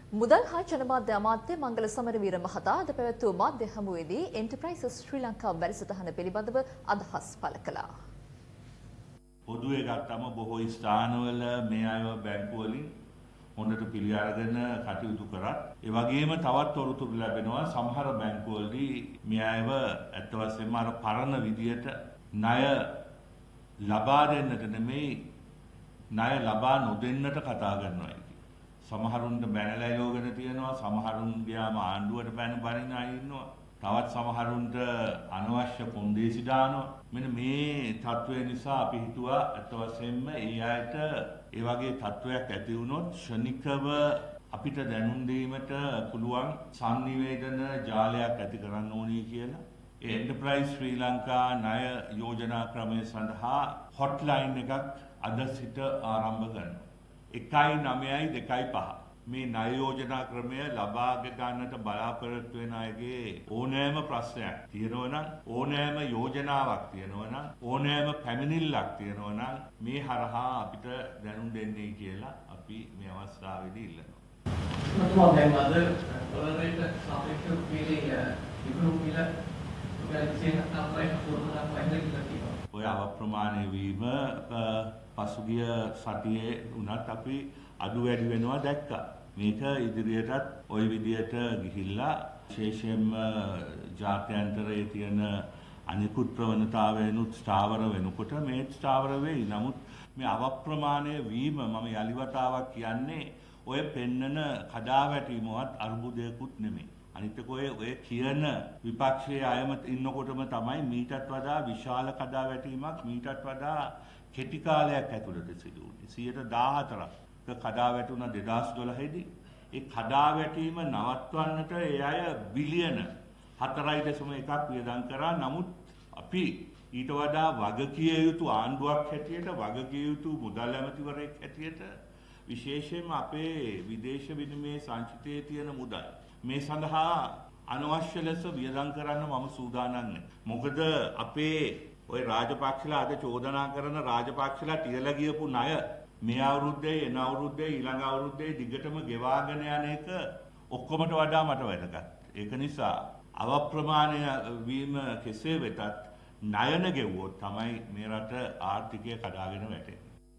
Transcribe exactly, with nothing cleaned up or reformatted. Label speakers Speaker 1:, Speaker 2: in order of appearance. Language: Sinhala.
Speaker 1: මුදල් හා ජනමාධ්‍ය අමාත්‍ය මංගල සමරවීර මහතා අද පැවැත් වූ මාධ්‍ය හමුවේදී එන්ටර්ප්‍රයිසස් ශ්‍රී ලංකා වැඩසටහන පිළිබඳව අදහස් පළ කළා.
Speaker 2: පොදුවේ ගත්තම බොහෝ ස්ථානවල මේ අයව බැංකු වලින් හොඳට පිළි අරගෙන කටයුතු කරත් ඒ වගේම තවත් තොරතුරු ලැබෙනවා සමහර බැංකු වලදී මේ අයව අත් වශයෙන්ම අර පරණ විදියට ණය ලබා දෙන්නට නෙමෙයි ණය ලබා නොදෙන්නට කතා කරනවා. සමහරුන්ට බැනලා යෝගන තියෙනවා, සමහරුන් ගියාම ආණ්ඩුවට බැන බරින අය ඉන්නවා. තවත් සමහරුන්ට අනවශ්‍ය කොන්දේසි දානවා. මෙන්න මේ තත්ත්වය නිසා අපි හිතුවා අත් වශයෙන්ම ඒ අයට ඒ වගේ තත්ත්වයක් ඇති වුණොත් ශනිකව අපිට දැනුම් දීමට පුළුවන් සංනිවේදන ජාලයක් ඇති කරන්න ඕනි කියලා. ඒ එන්ටර්ප්‍රයිස් ශ්‍රී ලංකා ණය යෝජනා ක්‍රමය සඳහා හොට්ලයින් එකක් අද සිට ආරම්භ කරනවා. එකයි නවයයි දෙකයි පහ මේ ණය යෝජනා ක්‍රමය ලබා ගන්නට බලාපොරොත්තු වෙන අයගේ ඕනෑම ප්‍රශ්නයක් තියෙනවා නම් ඕනෑම යෝජනාවක් තියෙනවා නම් ඕනෑම පැමිණිල්ලක් තියෙනවා නම් මේ හරහා අපිට දැනුම් දෙන්නේ කියලා අපි මේ අවස්ථාවේදී ඉල්ලනවා.
Speaker 3: මතුමා දැන් අද ඩොලරයට සාපේක්ෂව පිළේ විකුණු මිල රුපියල් අටයි අසූවක පහළ කියලා.
Speaker 2: ඔය අවප්‍රමාණය වීම පසුගිය සතියේ උනත් අපි අඩු වැඩි වෙනවා දැක්කා. මේක ඉදිරියටත් ওই විදියට ගිහිල්ලා විශේෂයෙන්ම ජාත්‍යන්තරයේ තියෙන අනිකුත් ප්‍රවණතාවයනුත් ස්ථාවර වෙනකොට මේ ස්ථාවර වෙයි. නමුත් මේ අවප්‍රමාණය වීම මම යලිවතාවක් කියන්නේ ඔය පෙන්නන කඩාවැටීමවත් අර්බුදයකුත් නෙමෙයි. අනිත් එක ඔය ඔය කියන විපක්ෂයේ අයම ඉන්නකොටම තමයි මීටත් වඩා විශාල කඩාවැටීමක් මීටත් වඩා කෙටි කාලයක් ඇතුළත සිදු වුණේ. සියයට දාහතරක් කඩාවැටුණා දෙදාස් දොළහ දී. ඒ කඩාවැටීම නවත්වන්නට ඒ අය බිලියන හතරයි දශම එකක් වියදම් කරා. නමුත් අපි ඊට වඩා වගකිය යුතු ආණ්ඩුවක් හැටියට වගකිය යුතු මුදල් ඇමතිවරයෙක් හැටියට විශේෂයෙන්ම අපේ විදේශ විනිමය සංචිතයේ තියෙන මුදල් මේ සඳහා අනවශ්‍ය ලෙස වියදම් කරන්න මම සූදානම් නැහැ. මොකද අපේ ඔය රාජපක්ෂලා අද චෝදනා කරන රාජපක්ෂලා තියලා ගියපු ණය මේ අවුරුද්දේ එන අවුරුද්දේ ඊළඟ අවුරුද්දේ දිගටම ගෙවාගෙන යන එක ඔක්කොමට වඩා මට වැදගත්. ඒක නිසා අවප්‍රමාණය වීම කෙසේ වෙතත් ණයන ගෙවුවොත් තමයි මේ රට ආර්ථිකය කඩාගෙන වැටෙන්නේ.